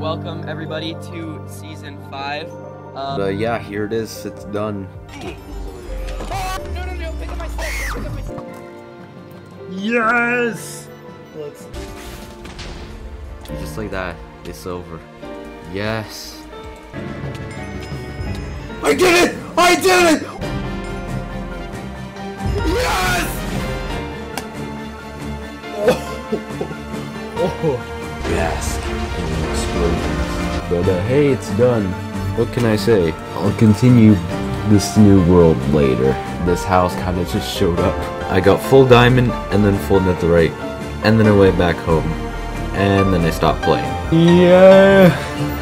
welcome everybody to season 5. Yeah, here it is. It's done. Oh, no, pick up my stuff. Yes! Just like that, it's over. Yes. I did it! I did it! Yes! Yes. Explosions. But hey, it's done. What can I say? I'll continue this new world later. This house kind of just showed up. I got full diamond and then full netherite, and then I went back home, and then I stopped playing. Yeah.